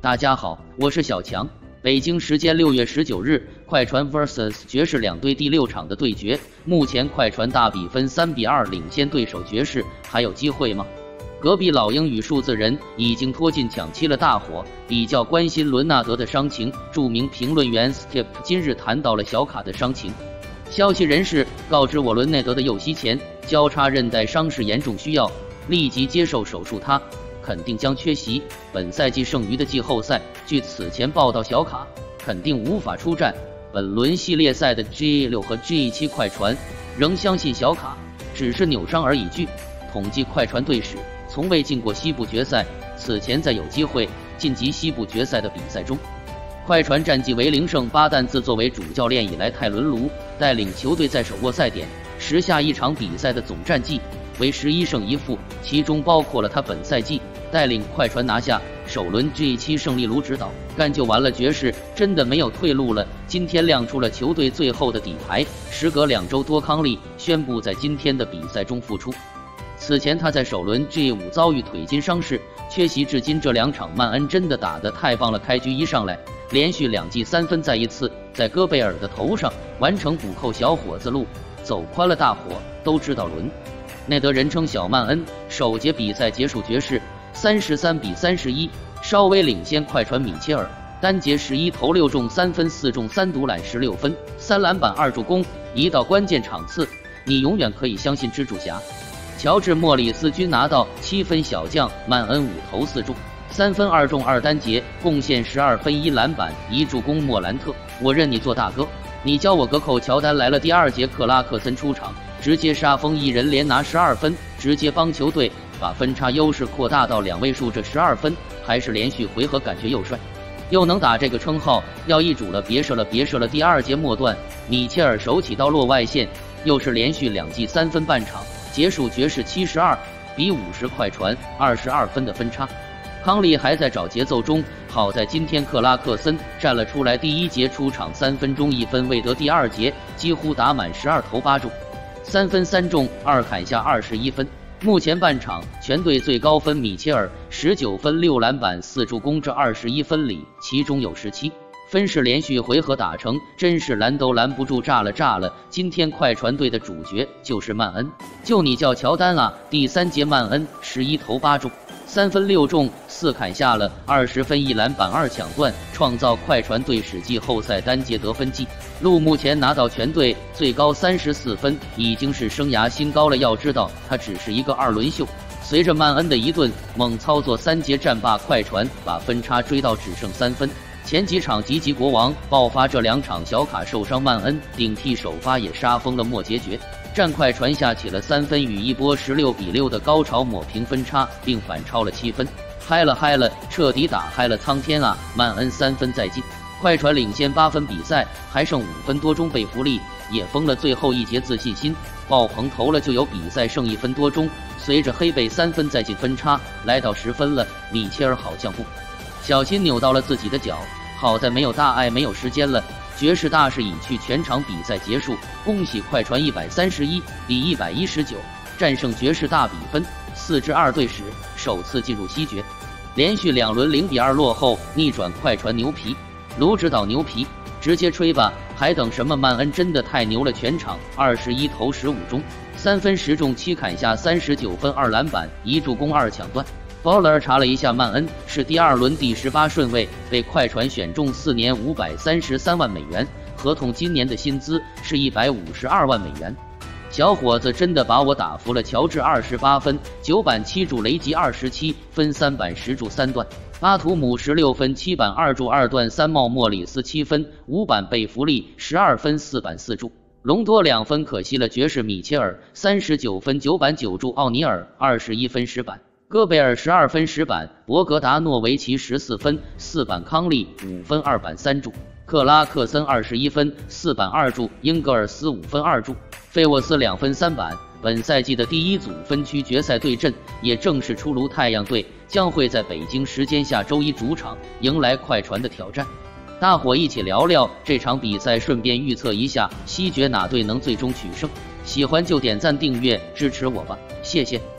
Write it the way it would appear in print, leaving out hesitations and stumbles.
大家好，我是小强。北京时间6月19日，快船 vs 爵士两队第6场的对决，目前快船大比分3-2领先对手爵士，还有机会吗？隔壁老鹰与数字人已经拖进抢七了大火，比较关心伦纳德的伤情。著名评论员 Skip 今日谈到了小卡的伤情。消息人士告知我，伦内德的右膝前交叉韧带伤势严重，需要立即接受手术，他肯定将缺席本赛季剩余的季后赛。据此前报道，小卡肯定无法出战本轮系列赛的 G6 和 G7。快船仍相信小卡只是扭伤而已。据统计，快船队史从未进过西部决赛，此前在有机会晋级西部决赛的比赛中，快船战绩为0胜8败。自作为主教练以来，泰伦卢带领球队在手握赛点时下一场比赛的总战绩为11胜1负，其中包括了他本赛季带领快船拿下首轮 G7 胜利。卢指导干就完了，爵士真的没有退路了。今天亮出了球队最后的底牌，时隔2周多，康利宣布在今天的比赛中复出。此前他在首轮 G5 遭遇腿筋伤势缺席至今，这2场曼恩真的打得太棒了。开局一上来连续2记3分，再一次在戈贝尔的头上完成补扣，小伙子路走宽了大伙都知道伦内德人称小曼恩。首节比赛结束，爵士33-31稍微领先快船。米切尔单节11投6中3分，4中3独揽16分，3篮板2助攻。一到关键场次，你永远可以相信蜘蛛侠乔治·莫里斯均拿到7分，小将曼恩5投4中3分2中2，单节贡献12分1篮板1助攻。莫兰特，我认你做大哥，你教我隔扣。乔丹来了。第2节克拉克森出场，直接杀疯，一人连拿12分，直接帮球队把分差优势扩大到2位数。这12分还是连续回合，感觉又帅又能打，这个称号要易主了。别射了。第2节末段，米切尔手起刀落外线，又是连续2记3分。半场结束，爵士72-50，快船22分的分差。康利还在找节奏中，好在今天克拉克森站了出来。第1节出场3分钟1分未得，第2节几乎打满12投8中3分3中2，砍下21分。目前半场全队最高分，米切尔19分6篮板4助攻，这21分里其中有17分是连续回合打成，真是拦都拦不住，炸了。今天快船队的主角就是曼恩，就你叫乔丹啊。第3节曼恩11投8中3分6中4，砍下了20分1篮板2抢断，创造快船队史季后赛单节得分记录，目前拿到全队最高34分，已经是生涯新高了。要知道他只是一个2轮秀，随着曼恩的一顿猛操作，3节战罢，快船把分差追到只剩3分。前几场积极国王爆发，这2场小卡受伤，曼恩顶替首发也杀疯了。末节决战，快船下起了3分与一波16-6的高潮，抹平分差并反超了7分。嗨了，彻底打嗨了，苍天啊！曼恩3分再进，快船领先8分，比赛还剩5分多钟。贝弗利也疯了，最后一节自信心爆棚，投了就有比赛剩1分多钟。随着黑贝3分再进，分差来到10分了。米切尔好像不小心扭到了自己的脚，好在没有大碍，没有时间了。爵士大势已去，全场比赛结束，恭喜快船131-119战胜爵士，大比分4-2，队史首次进入西决，连续2轮0-2落后，逆转快船，牛皮！卢指导牛皮，直接吹吧，还等什么？曼恩真的太牛了，全场21投15中3分10中7，砍下39分2篮板1助攻2抢断。鲍勒尔查了一下，曼恩是第2轮第18顺位，被快船选中，4年533万美元，合同今年的薪资是152万美元。小伙子真的把我打服了。乔治28分9板7助，雷吉27分3板10助3段，巴图姆16分7板2助2段3帽，莫里斯7分5板，贝弗利12分4板4助，隆多2分，可惜了。爵士米切尔39分9板9助，奥尼尔21分10板，戈贝尔12分10板，博格达诺维奇14分4板，康利5分2板3助，克拉克森21分4板2助，英格尔斯5分2助，费沃斯2分3板。本赛季的第1组分区决赛对阵也正式出炉，太阳队将会在北京时间下周1主场迎来快船的挑战。大伙一起聊聊这场比赛，顺便预测一下西决哪队能最终取胜。喜欢就点赞订阅支持我吧，谢谢。